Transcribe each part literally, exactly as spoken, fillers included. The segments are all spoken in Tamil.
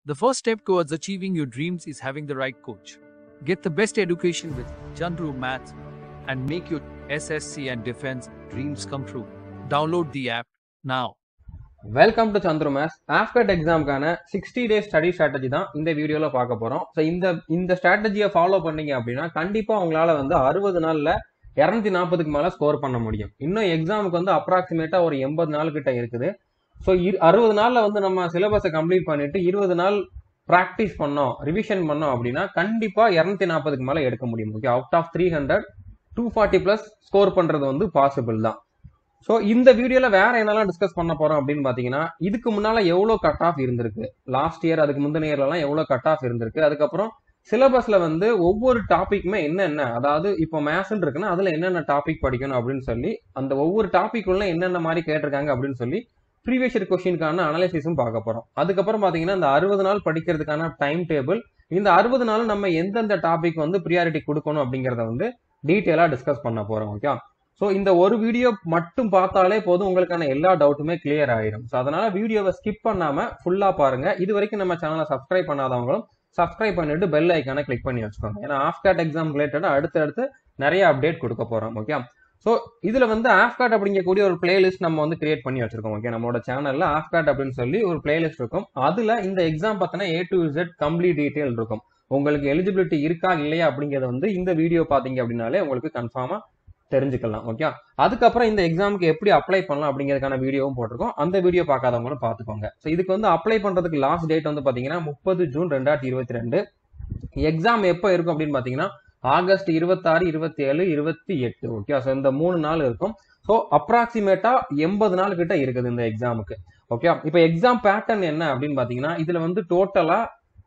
The first step towards achieving your dreams is having the right coach. Get the best education with Chandru Maths and make your S S C and defense dreams come true. Download the app now. Welcome to Chandru maths. AFCAT எக்ஸாமுக்கான சிக்ஸ்டி டேஸ் ஸ்டடி ஸ்ட்ராட்டஜி தான் இந்த வீடியோவில் பார்க்க போகிறோம். ஸோ இந்த இந்த ஸ்ட்ராட்டஜியை ஃபாலோ பண்ணீங்க அப்படின்னா கண்டிப்பாக உங்களால் வந்து அறுபது நாளில் இரநூத்தி நாற்பதுக்கு மேலே ஸ்கோர் பண்ண முடியும். இன்னும் எக்ஸாமுக்கு வந்து அப்ராக்சிமேட்டாக ஒரு எண்பது நாள் கிட்ட இருக்குது. ஸோ அறுபது நாளில் வந்து நம்ம சிலபஸை கம்ப்ளீட் பண்ணிட்டு இருபது நாள் ப்ராக்டிஸ் பண்ணோம், ரிவிஷன் பண்ணோம் அப்படின்னா கண்டிப்பாக இரநூத்தி நாற்பதுக்கு மேலே எடுக்க முடியும். Okay, out of three hundred two forty plus score பண்ணுறது வந்து பாசிபிள் தான். ஸோ இந்த வீடியோவில் வேற என்னெல்லாம் டிஸ்கஸ் பண்ண போறோம் அப்படின்னு பார்த்தீங்கன்னா, இதுக்கு முன்னால எவ்வளோ கட் ஆஃப் இருந்திருக்கு, லாஸ்ட் இயர் அதுக்கு முந்தின இயர்லாம் எவ்வளோ கட் ஆஃப் இருந்திருக்கு, அதுக்கப்புறம் சிலபஸ்ல வந்து ஒவ்வொரு டாபிக்குமே என்னென்ன, அதாவது இப்போ மேத்ஸ்ன்னு இருக்குன்னா அதுல என்னென்ன டாபிக் படிக்கணும் அப்படின்னு சொல்லி அந்த ஒவ்வொரு டாபிக் உள்ள என்னென்ன மாதிரி கேட்டிருக்காங்க அப்படின்னு சொல்லி ப்ரீவியஸ் இயர் கொஸ்டினுக்கான அனலைசிஸும் பார்க்க போறோம். அதுக்கப்புறம் பார்த்தீங்கன்னா இந்த அறுபது நாள் படிக்கிறதுக்கான டைம் டேபிள், இந்த அறுபது நாள் நம்ம எந்தெந்த டாபிக் வந்து ப்ரியாரிட்டி கொடுக்கணும் அப்படிங்கிறத வந்து டீட்டெயிலாக டிஸ்கஸ் பண்ண போறோம். ஓகே, ஸோ இந்த ஒரு வீடியோ மட்டும் பார்த்தாலே போதும், உங்களுக்கான எல்லா டவுட்டுமே கிளியர் ஆயிடும். ஸோ அதனால வீடியோவை ஸ்கிப் பண்ணாம ஃபுல்லா பாருங்க. இது வரைக்கும் நம்ம சேனலை சப்ஸ்கிரைப் பண்ணாதவங்களும் சப்ஸ்கிரைப் பண்ணிட்டு பெல் ஐக்கானை கிளிக் பண்ணி வச்சுக்கோங்க. ஏன்னா ஆஃப்காட் எக்ஸாம் ரிலேட்டடா அடுத்தடுத்து நிறைய அப்டேட் கொடுக்க போறோம். ஓகே, ஸோ இதுல வந்து ஆஃப்காட் அப்படிங்கக்கூடிய ஒரு பிளேலிஸ்ட் நம்ம வந்து கிரியேட் பண்ணி வச்சிருக்கோம். ஓகே, நம்மளோட சேனல்ல ஆஃப்காட் அப்படின்னு சொல்லி ஒரு பிளேலிஸ்ட் இருக்கும். அதுல இந்த எக்ஸாம் பார்த்தீங்கன்னா A to Z complete detail இருக்கும். உங்களுக்கு எலிஜிபிலிட்டி இருக்கா இல்லையா அப்படிங்கறது வந்து இந்த வீடியோ பாத்தீங்க அப்படின்னாலே உங்களுக்கு கன்ஃபார்மா தெரிஞ்சுக்கலாம். ஓகே, அதுக்கப்புறம் இந்த எக்ஸாமுக்கு எப்படி அப்ளை பண்ணலாம் அப்படிங்கிறதுக்கான வீடியோவும் போட்டிருக்கோம். அந்த வீடியோ பார்க்காதவங்களும் பார்த்துக்கோங்க. ஸோ இதுக்கு வந்து அப்ளை பண்றதுக்கு லாஸ்ட் டேட் வந்து பாத்தீங்கன்னா முப்பது ஜூன் ரெண்டாயிரத்தி இருபத்தி ரெண்டு. எக்ஸாம் எப்போ இருக்கும் அப்படின்னு பாத்தீங்கன்னா ஆகஸ்ட் இருபத்தாறு இருபத்தி ஏழு இருபத்தி எட்டு. ஓகே, ஸோ இந்த மூணு நாள் இருக்கும். ஸோ அப்ராக்சிமேட்டா எண்பது நாள் கிட்ட இருக்குது இந்த எக்ஸாமுக்கு. ஓகே, இப்போ எக்ஸாம் பேட்டர்ன் என்ன அப்படின்னு பாத்தீங்கன்னா இதுல வந்து டோட்டலா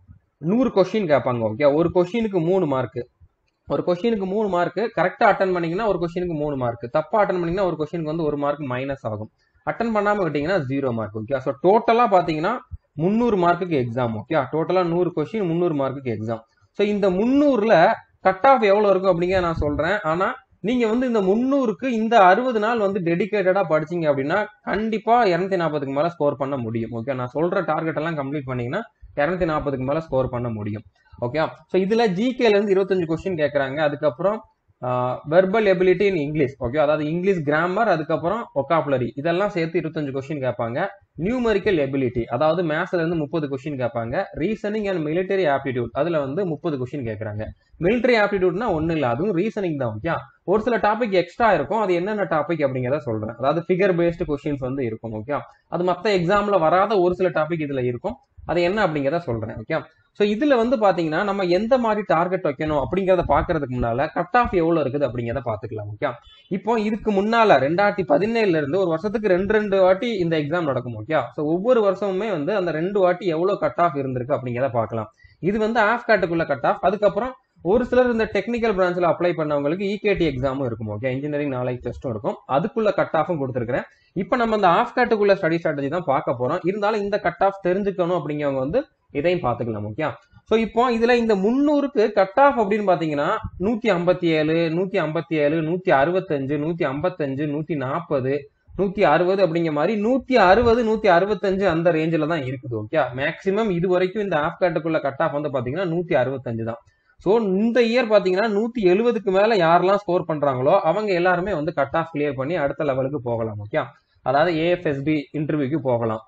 நூறு கொஸ்டின் கேட்பாங்க. ஓகே, ஒரு கொஸ்டினுக்கு மூணு மார்க், ஒரு கொஸ்டினுக்கு மூணு மார்க். கரெக்டா அட்டன் பண்ணீங்கன்னா ஒரு கொஸ்டினுக்கு மூணு மார்க், தப்பா அட்டன் பண்ணீங்கன்னா ஒரு கொஸ்டினுக்கு வந்து ஒரு மார்க் மைனஸ் ஆகும். அட்டன் பண்ணாம விட்டீங்கன்னா ஜீரோ மார்க். ஓகே, ஸோ டோட்டலா பாத்தீங்கன்னா முந்நூறு மார்க்குக்கு எக்ஸாம். ஓகே, டோட்டலா நூறு கொஸ்டின் முந்நூறு மார்க்குக்கு எக்ஸாம். ஸோ இந்த முந்நூறுல கட் ஆஃப் எவ்வளவு இருக்கும் அப்படிங்க நான் சொல்றேன். ஆனா நீங்க வந்து இந்த முந்நூறுக்கு இந்த அறுபது நாள் வந்து டெடிகேட்டடா படிச்சீங்க அப்படின்னா கண்டிப்பா இருநூத்தி நாற்பதுக்கு மேல ஸ்கோர் பண்ண முடியும். ஓகே, நான் சொல்ற டார்கெட் எல்லாம் கம்ப்ளீட் பண்ணீங்கன்னா இருநூத்தி நாற்பதுக்கு மேல ஸ்கோர் பண்ண முடியும். ஓகே, ஸோ இதுல ஜிகேல இருந்து இருபத்தஞ்சு கொஸ்டின் கேட்கறாங்க. அதுக்கப்புறம் verbal ability in English. Okay, அதாவது இங்கிலீஷ் கிராமர், அதுக்கப்புறம் ஒகாபுலரி, இதெல்லாம் சேர்த்து இருபத்தஞ்சு கொஸ்டின் கேட்பாங்க. நியூமரிக்கல் எபிலிட்டி, அதாவது மேத்ஸ்ல இருந்து முப்பது கொஸ்டின் கேட்பாங்க. ரீசனிங் அண்ட் மிலிட்டரி ஆப்டிடியூட், அதுல வந்து முப்பது கொஸ்டின் கேட்கறாங்க. மிலிட்டரி ஆப்டிடியூட்னா ஒண்ணு இல்ல, அதுவும் ரீசனிங் தான். ஓகே, ஒரு சில டாபிக் எக்ஸ்ட்ரா இருக்கும். அது என்னென்ன டாபிக் அப்படிங்கிறத சொல்றேன். அதாவது ஃபிகர் பேஸ்டு கொஸ்டின்ஸ் வந்து இருக்கும். ஓகே, அது மற்ற எக்ஸாம்ல வராத ஒரு சில டாபிக் இதுல இருக்கும். அது என்ன அப்படிங்கிறத சொல்றேன். ஓகே, ஸோ இதுல வந்து பாத்தீங்கன்னா நம்ம எந்த மாதிரி டார்கெட் வைக்கணும் அப்படிங்கிறத பாக்குறதுக்கு முன்னால கட் ஆஃப் எவ்வளவு இருக்குது அப்படிங்கிறத பாத்துக்கலாம். ஓகே, இப்போ இதுக்கு முன்னால ரெண்டாயிரத்தி பதினேழுல இருந்து ஒரு வருஷத்துக்கு ரெண்டு ரெண்டு வாட்டி இந்த எக்ஸாம் நடக்கும். ஓகே, ஸோ ஒவ்வொரு வருஷமுமே வந்து அந்த ரெண்டு வாட்டி எவ்வளவு கட் ஆஃப் இருந்திருக்கு அப்படிங்கிறத பார்க்கலாம். இது வந்து ஆஃப்காட்டுக்குள்ள கட் ஆஃப். அதுக்கப்புறம் ஒரு சிலர் இந்த டெக்னிக்கல் பிரான்ச்ல அப்ளை பண்ணவங்களுக்கு இகேடி எக்ஸாமும் இருக்கும். ஓகே, இன்ஜினியரிங் நாலேஜ் டெஸ்ட்டும் இருக்கும். அதுக்குள்ள கட் ஆஃபும் கொடுத்துருக்கேன். இப்ப நம்ம இந்த ஆஃப்காட்டுக்குள்ள ஸ்டடி ஸ்ட்ராட்டஜி தான் பார்க்க போறோம். இருந்தாலும் இந்த கட் ஆஃப் தெரிஞ்சுக்கணும் அப்படிங்கிறவங்க வந்து இதையும் பார்த்துக்கலாம். ஓகே, ஸோ இப்போ இதுல இந்த முந்நூறுக்கு கட் ஆஃப் அப்படின்னு பாத்தீங்கன்னா நூத்தி ஐம்பத்தி ஏழு நூத்தி ஐம்பத்தி ஏழு நூத்தி அறுபத்தஞ்சு நூத்தி ஐம்பத்தஞ்சு நூத்தி நாற்பது நூத்தி அறுபது அப்படிங்கிற மாதிரி நூத்தி அறுபது நூத்தி அறுபத்தஞ்சு அந்த ரேஞ்சில தான் இருக்குது. ஓகே, மேக்சிமம் இது வரைக்கும் இந்த ஆஃப்காட்டுக்குள்ள கட் ஆஃப் வந்து பாத்தீங்கன்னா நூத்தி அறுபத்தஞ்சு தான். ஸோ இந்த இயர் பாத்தீங்கன்னா நூத்தி எழுபதுக்கு மேல யாரெல்லாம் ஸ்கோர் பண்றாங்களோ அவங்க எல்லாருமே வந்து கட் ஆஃப் கிளியர் பண்ணி அடுத்த லெவலுக்கு போகலாம். ஓகே, அதாவது ஏஎஃப்எஸ்பி இன்டர்வியூக்கு போகலாம்.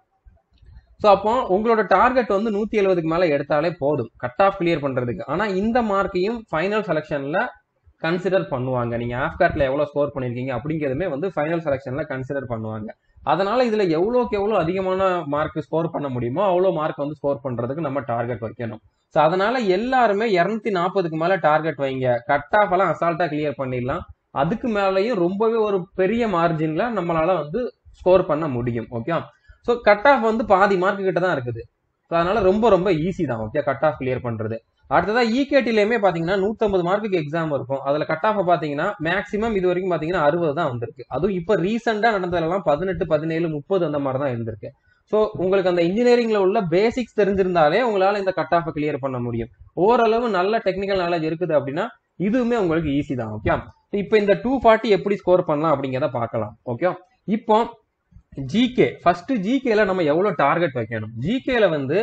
ஸோ அப்போ உங்களோட டார்கெட் வந்து நூத்தி எழுபதுக்கு மேல எடுத்தாலே போதும் கட் ஆஃப் கிளியர் பண்றதுக்கு. ஆனா இந்த மார்க்கையும் ஃபைனல் செலக்ஷன்ல கன்சிடர் பண்ணுவாங்க. நீங்க ஆஃப்காட்ல எவ்வளவு ஸ்கோர் பண்ணிருக்கீங்க அப்படிங்கிறதுமே வந்து ஃபைனல் செலக்ஷன்ல கன்சிடர் பண்ணுவாங்க. அதனால இதுல எவ்வளோக்கு எவ்வளவு அதிகமான மார்க் ஸ்கோர் பண்ண முடியுமோ அவ்வளவு மார்க் வந்து ஸ்கோர் பண்றதுக்கு நம்ம டார்கெட் வைக்கணும். ஸோ அதனால எல்லாருமே இருநூத்தி நாற்பதுக்கு மேல டார்கெட் வைங்க. கட் ஆஃப் எல்லாம் அசால்ட்டா கிளியர் பண்ணிடலாம். அதுக்கு மேலேயும் ரொம்பவே ஒரு பெரிய மார்ஜின்ல நம்மளால வந்து ஸ்கோர் பண்ண முடியும். ஓகே, ஸோ கட் ஆஃப் வந்து பாதி மார்க் கிட்ட தான் இருக்குது. ஸோ அதனால ரொம்ப ரொம்ப ஈஸி தான். ஓகே, கட் ஆஃப் கிளியர் பண்றது. அடுத்ததா இகேடிலயுமே பாத்தீங்கன்னா நூத்தி ஐம்பது மார்க்குக்கு எக்ஸாம் இருக்கும். அதுல கட் ஆஃப் பாத்தீங்கன்னா மேக்சிமம் இது வரைக்கும் பாத்தீங்கன்னா அறுபது தான் வந்திருக்கு. அதுவும் இப்ப ரீசெண்டா நடந்ததெல்லாம் பதினெட்டு பதினேழு முப்பது அந்த மாதிரி தான் இருந்திருக்கு. ஸோ உங்களுக்கு அந்த இன்ஜினியரிங்ல உள்ள பேசிக்ஸ் தெரிஞ்சிருந்தாலே உங்களால இந்த கட் ஆஃப் கிளியர் பண்ண முடியும். ஓரளவு நல்ல டெக்னிக்கல் நாலேஜ் இருக்குது அப்படின்னா இதுவுமே உங்களுக்கு ஈஸி தான். ஓகே, இப்போ இந்த டூ ஃபார்ட்டி எப்படி ஸ்கோர் பண்ணலாம் அப்படிங்கிறத பார்க்கலாம். ஓகே, இப்போ ஜிகே ஃபர்ஸ்ட் ஜிகேல நம்ம எவ்வளவு டார்கெட் வைக்கணும். ஜிகேல வந்து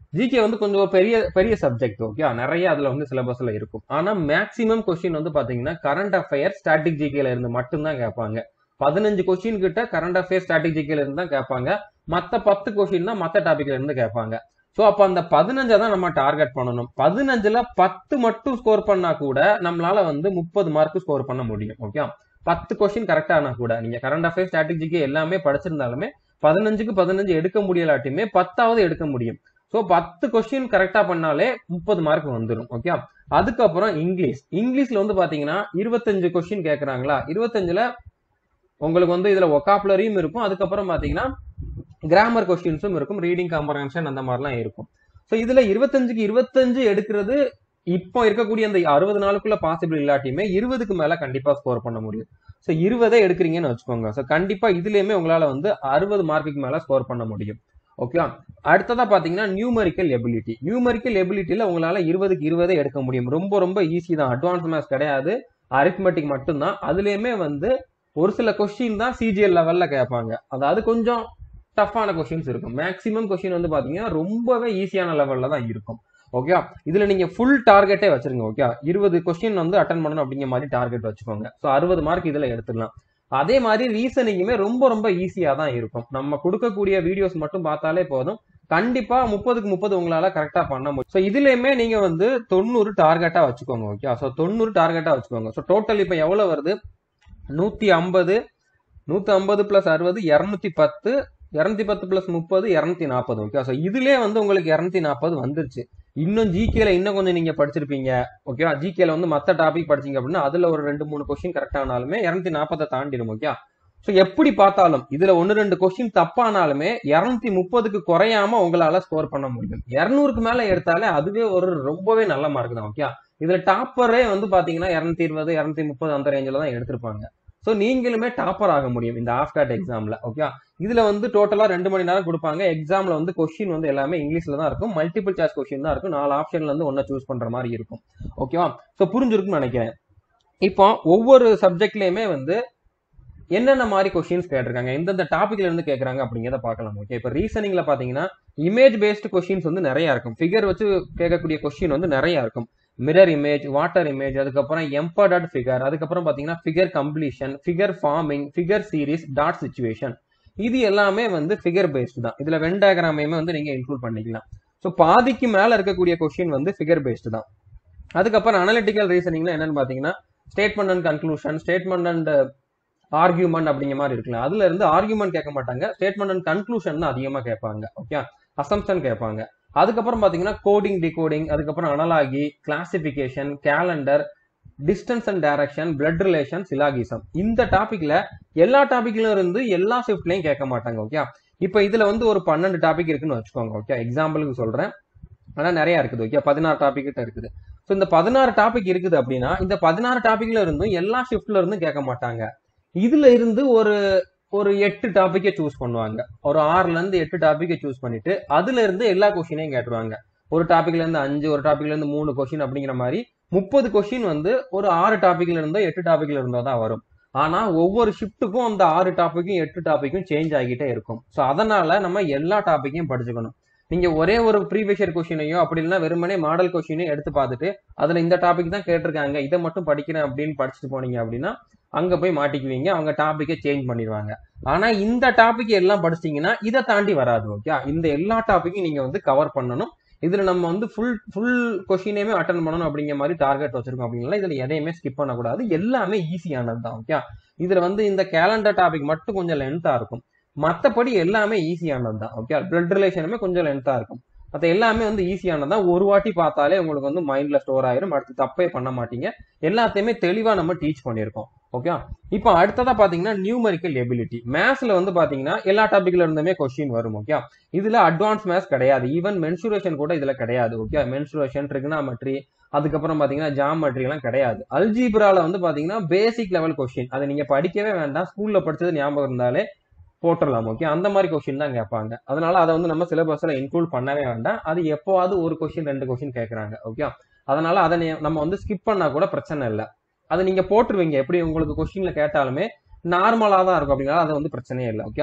ஜிகே வந்து கொஞ்சம் பெரிய பெரிய சப்ஜெக்ட். ஓகே, நிறைய அதுல வந்து சிலபஸ்ல இருக்கும். ஆனா மேக்சிமம் கொஸ்டின் வந்து பாத்தீங்கன்னா கரண்ட் அஃபேர் ஸ்டாட்டிக் ஜிகேல இருந்து மட்டும்தான் கேட்பாங்க. பதினஞ்சு கொஸ்டின் கிட்ட கரண்ட் அஃபேர் ஸ்டாட்டிக் ஜிகேல இருந்து தான் கேட்பாங்க. மத்த பத்து கொஸ்டின் தான் மத்த டாபிக்ல இருந்து கேட்பாங்க. சோ அப்ப அந்த பதினஞ்சை தான் நம்ம டார்கெட் பண்ணணும். பதினஞ்சுல பத்து மட்டும் ஸ்கோர் பண்ணா கூட நம்மளால வந்து முப்பது மார்க் ஸ்கோர் பண்ண முடியும். ஓகே, பத்து கொஸ்டின் கரெக்டா ஆனா கூட நீங்க கரண்ட் அஃபேர் ஸ்டாட்டிக் ஜிகே எல்லாமே படிச்சிருந்தாலுமே பதினஞ்சுக்கு பதினஞ்சு எடுக்க முடியலாட்டியுமே பத்தாவது எடுக்க முடியும். சோ பத்து கொஸ்டின் கரெக்டா பண்ணாலே முப்பது மார்க் வந்துடும். ஓகே, அதுக்கப்புறம் இங்கிலீஷ். இங்கிலீஷ்ல வந்து பாத்தீங்கன்னா இருபத்தஞ்சு கொஸ்டின் கேட்கறாங்களா, இருபத்தஞ்சுல உங்களுக்கு வந்து இதுல ஒகாபுலரியும் இருக்கும். அதுக்கப்புறம் பாத்தீங்கன்னா கிராமர் கொஸ்டின்ஸும் இருக்கும், ரீடிங் காம்ப்ரஹென்ஷன் அந்த மாதிரிலாம் இருக்கும். ஸோ இதுல இருபத்தஞ்சுக்கு இருபத்தஞ்சு எடுக்கிறது இப்போ இருக்கக்கூடிய அந்த அறுபது நாளுக்குள்ள பாசிபிள் இல்லாட்டியுமே இருபதுக்கு மேல கண்டிப்பா ஸ்கோர் பண்ண முடியும். ஸோ இருபதை எடுக்கிறீங்கன்னு வச்சுக்கோங்க. ஸோ கண்டிப்பா இதுலயுமே உங்களால வந்து அறுபது மார்க்குக்கு மேல ஸ்கோர் பண்ண முடியும். ஓகே, அடுத்ததா பாத்தீங்கன்னா நியூமரிக்கல் எபிலிட்டி. நியூமரிக்கல் எபிலிட்டியில உங்களால இருபதுக்கு இருபதை எடுக்க முடியும். ரொம்ப ரொம்ப ஈஸி தான், அட்வான்ஸ் மேத்ஸ் கிடையாது, அரித்மெட்டிக் மட்டும்தான். அதுலயுமே வந்து ஒரு சில கொஸ்டின் தான் சிஜிஎல் லெவல்ல கேட்பாங்க, அதாவது கொஞ்சம் டஃப்பான கொஸ்டின்ஸ் இருக்கும். மேக்ஸிமம் கொஸ்டின் வந்து பாத்தீங்கன்னா ரொம்பவே ஈஸியான லெவல்ல தான் இருக்கும். ஓகே, இதுல நீங்க ஃபுல் டார்கெட்டே வச்சிருங்க. ஓகே, இருபது கொஸ்டின் வந்து அட்டன் பண்ணணும் அப்படிங்கிற மாதிரி டார்கெட் வச்சுக்கோங்க. ஸோ அறுபது மார்க் இதுல எடுத்துடலாம். அதே மாதிரி ரீசனிங்குமே ரொம்ப ரொம்ப ஈஸியா தான் இருக்கும். நம்ம கொடுக்கக்கூடிய வீடியோஸ் மட்டும் பார்த்தாலே போதும், கண்டிப்பா முப்பதுக்கு முப்பது உங்களால கரெக்டா பண்ண முடியும். ஸோ இதுலயுமே நீங்க வந்து தொண்ணூறு டார்கெட்டா வச்சுக்கோங்க. ஓகே, ஸோ தொண்ணூறு டார்கெட்டா வச்சுக்கோங்க. ஸோ டோட்டல் இப்ப எவ்வளவு வருது, நூத்தி ஐம்பது, நூத்தி ஐம்பது பிளஸ் அறுபது, இருநூத்தி பத்து, இருநூத்தி பத்து பிளஸ் முப்பது, இருநூத்தி நாற்பது. ஓகே, ஸோ இதுலயே வந்து உங்களுக்கு இருநூத்தி நாற்பது வந்துருச்சு. இன்னும் ஜிகேல இன்னும் கொஞ்சம் நீங்க படிச்சிருப்பீங்க. ஓகே, ஜிகேல வந்து மத்த டாபிக் படிச்சீங்க அப்படின்னா அதுல ஒரு ரெண்டு மூணு கொஸ்டின் கரெக்ட் ஆனாலுமே இருநூத்தி நாற்பதை தாண்டிடும். ஓகே, ஸோ எப்படி பார்த்தாலும் இதுல ஒன்னு ரெண்டு கொஸ்டின் தப்பானாலுமே இருநூத்தி முப்பதுக்கு குறையாம உங்களால ஸ்கோர் பண்ண முடியும். இருநூறுக்கு மேல எடுத்தாலே அதுவே ஒரு ரொம்பவே நல்ல மார்க் தான். ஓகே, இதுல டாப்பரே வந்து பாத்தீங்கன்னா இருநூத்தி இருபது, இருநூத்தி முப்பது அந்த ரேஞ்சில தான் எடுத்திருப்பாங்க. ஸோ நீங்களுமே டாப்பர் ஆக முடியும் இந்த ஆஃப்காட் எக்ஸாம்ல. ஓகே, இதுல வந்து டோட்டலா ரெண்டு மணி நேரம் கொடுப்பாங்க. எக்ஸாம்ல வந்து கொஸ்டின் வந்து எல்லாமே இங்கிலீஷ்ல தான் இருக்கும், மல்டிபிள் சாய்ஸ் கொஸ்டின் தான் இருக்கும். நாலு ஆப்ஷன்ல இருந்து ஒன்ன சூஸ் பண்ற மாதிரி இருக்கும். ஓகேவா, ஸோ புரிஞ்சிருக்குன்னு நினைக்கிறேன். இப்போ ஒவ்வொரு சப்ஜெக்ட்லயுமே வந்து என்னென்ன மாதிரி கொஸ்டின்ஸ் கேட்டிருக்காங்க, எந்தெந்த டாபிக்ல இருந்து கேட்கறாங்க அப்படிங்கிறத பார்க்கலாம். ஓகே, இப்போ ரீசனிங்ல பாத்தீங்கன்னா இமேஜ் பேஸ்டு கொஸ்டின்ஸ் வந்து நிறைய இருக்கும். ஃபிகர் வச்சு கேட்கக்கூடிய கொஸ்டின் வந்து நிறைய இருக்கும். மிரர் இமேஜ், வாட்டர் இமேஜ், அதுக்கப்புறம் எம்பர்டட் ஃபிகர், அதுக்கப்புறம் பாத்தீங்கன்னா figure completion, figure forming, figure series, dot situation. இது எல்லாமே வந்து ஃபிகர் பேஸ்டு தான். இதுல வென் டயக்ராமையுமே வந்து நீங்க இன்க்ளூட் பண்ணிக்கலாம். ஸோ பாதிக்கு மேல இருக்கக்கூடிய கொஸ்டின் வந்து ஃபிகர் பேஸ்டு தான். அதுக்கப்புறம் அனலிட்டிக்கல் ரீசனிங்ல என்னன்னு பாத்தீங்கன்னா statement and conclusion, statement and argument அப்படிங்கிற மாதிரி இருக்கலாம். அதுல இருந்து ஆர்கியூமெண்ட் கேட்க மாட்டாங்க, ஸ்டேட்மெண்ட் அண்ட் கன்க்ளூஷன் தான் அதிகமா கேட்பாங்க. ஓகே, அசம்ப்ஷன் கேட்பாங்க. அதுக்கப்புறம் பாத்தீங்கன்னா கோடிங், டிகோடிங், அதுக்கப்புறம் analogy, classification, calendar, distance and direction, blood relation, syllogism. இந்த டாபிக்ல எல்லா டாபிக்ல இருந்து எல்லா ஷிஃப்ட்லயும் கேட்க மாட்டாங்க. ஓகே, இப்ப இதுல வந்து ஒரு பன்னெண்டு டாபிக் இருக்குன்னு வச்சுக்கோங்க. ஓகே, எக்ஸாம்பிளுக்கு சொல்றேன், ஆனா நிறைய இருக்குது. ஓகே, பதினாறு டாபிக் கிட்ட இருக்குது. ஸோ இந்த பதினாறு டாபிக் இருக்குது அப்படின்னா இந்த பதினாறு டாபிக்ல இருந்தும் எல்லா ஷிஃப்ட்ல இருந்தும் கேட்க மாட்டாங்க. இதுல இருந்து ஒரு ஒரு எட்டு டாபிக்கை சூஸ் பண்ணுவாங்க. ஒரு ஆறுல இருந்து எட்டு டாபிக்கை சூஸ் பண்ணிட்டு அதுல இருந்து எல்லா கொஸ்டினையும் கேட்டுருவாங்க. ஒரு டாபிக்ல இருந்து அஞ்சு, ஒரு டாபிக்ல இருந்து மூணு கொஸ்டின் அப்படிங்கிற மாதிரி முப்பது கொஸ்டின் வந்து ஒரு ஆறு டாபிக்ல இருந்தோ எட்டு டாபிக்ல இருந்தோ தான் வரும். ஆனா ஒவ்வொரு ஷிஃப்ட்டுக்கும் அந்த ஆறு டாபிக்கும் எட்டு டாபிக்கும் சேஞ்ச் ஆகிட்டே இருக்கும். ஸோ அதனால நம்ம எல்லா டாபிக்கையும் படிச்சுக்கணும். நீங்க ஒரே ஒரு ப்ரீவியஸ் இயர் கொஸ்டினையோ அப்படி இல்லைன்னா வெறுமனே மாடல் கொஸ்டினையும் எடுத்து பார்த்துட்டு அதுல இந்த டாபிக் தான் கேட்டிருக்காங்க, இதை மட்டும் படிக்கிறேன் அப்படின்னு படிச்சுட்டு போனீங்க அப்படின்னா அங்க போய் மாட்டிக்குவீங்க, அவங்க டாபிக்கை சேஞ்ச் பண்ணிடுவாங்க. ஆனா இந்த டாபிக் எல்லாம் படிச்சிட்டீங்கன்னா இதை தாண்டி வராது. ஓகே, இந்த எல்லா டாபிக்கும் நீங்க வந்து கவர் பண்ணணும். இதுல நம்ம வந்து ஃபுல் ஃபுல் கொஸ்டினையுமே அட்டன் பண்ணணும் அப்படிங்கிற மாதிரி டார்கெட் வச்சிருக்கோம் அப்படின்னா இதுல எதையுமே ஸ்கிப் பண்ணக்கூடாது, எல்லாமே ஈஸியானது தான். ஓகே, இதுல வந்து இந்த கேலண்டர் டாபிக் மட்டும் கொஞ்சம் லென்த்தா இருக்கும், மற்றபடி எல்லாமே ஈஸியானது தான். ஓகே, பிளட் ரிலேஷனுமே கொஞ்சம் லென்த்தா இருக்கும், மற்ற எல்லாமே வந்து ஈஸியானது தான். ஒரு வாட்டி பார்த்தாலே உங்களுக்கு வந்து மைண்ட்ல ஸ்டோர் ஆயிரும், அடுத்து தப்பே பண்ண மாட்டீங்க, எல்லாத்தையுமே தெளிவா நம்ம டீச் பண்ணியிருக்கோம். ஓகே, இப்போ அடுத்ததா பாத்தீங்கன்னா நியூமரிக்கல் எபிலிட்டி. மேத்ஸ்ல வந்து பாத்தீங்கன்னா எல்லா டாபிக்ல இருந்துமே கொஸ்டின் வரும். ஓகே, இதுல அட்வான்ஸ் மேத்ஸ் கிடையாது, ஈவன் மென்சுரேஷன் கூட இதுல கிடையாது. ஓகே, மென்சுரேஷன், ட்ரிகனாமெட்ரி, அதுக்கப்புறம் பாத்தீங்கன்னா ஜாமெட்ரி எல்லாம் கிடையாது. அல்ஜீப்ரால வந்து பாத்தீங்கன்னா பேசிக் லெவல் கொஸ்டின், அதை நீங்க படிக்கவே வேண்டாம், ஸ்கூல்ல படிச்சது ஞாபகம் இருந்தாலே போட்டுடலாம். ஓகே, அந்த மாதிரி கொஸ்டின் தான் கேட்பாங்க. அதனால அதை வந்து நம்ம சிலபஸ்ல இன்க்ளூட் பண்ணவே வேண்டாம், அது எப்போவாது ஒரு கொஸ்டின் ரெண்டு கொஸ்டின் கேட்கறாங்க. ஓகே, அதனால அதை நம்ம வந்து ஸ்கிப் பண்ணா கூட பிரச்சனை இல்லை, அதை நீங்க போட்டுருவீங்க. எப்படி உங்களுக்கு கொஸ்டின்ல கேட்டாலுமே நார்மலா தான் இருக்கும் அப்படிங்கிறத அது வந்து பிரச்சனையே இல்லை. ஓகே,